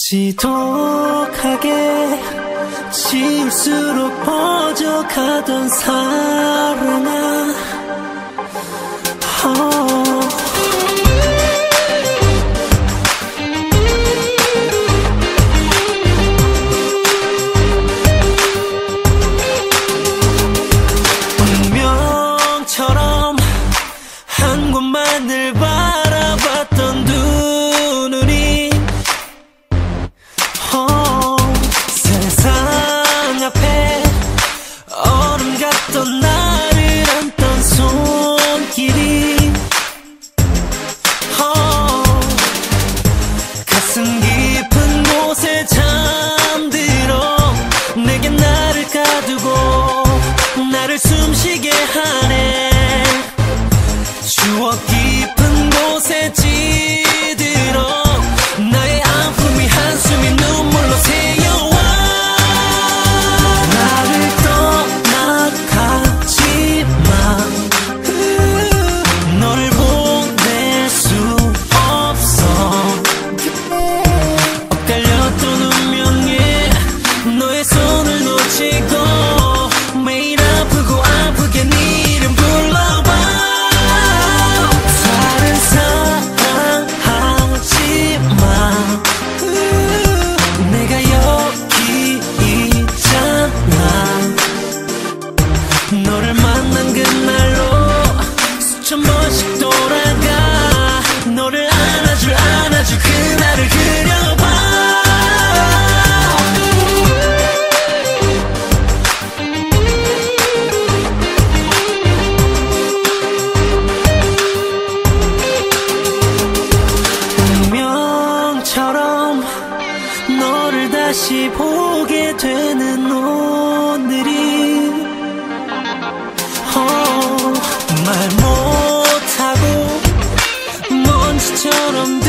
지독하게 지울수록 퍼져가던 사랑아. 운명처럼 한 곳만을 바라봤던 두 눈이 세상 앞에 얼음 같던 나를 안던 손길이 가슴 깊은 곳에 잠들어 내게 나를 가두고 나를 숨쉬게 하네. 추억 깊은 곳에 찌들어 나의 아픔이 한숨이 눈물로 새어와. 나를 떠나가지마. 너를 보낼 수 없어. 엇갈렸던 운명에 너의 손을 놓치고 매일 아프고 아프게 네 이름 불러봐. 다른 사랑하지마. 내가 여기 있잖아. 너를 만난 그날로 수천 번씩 돌아가 너를 안아줄 그날을 그려봐. 운명처럼 너를 다시 보게 되는 오늘이 말 못하고 먼지처럼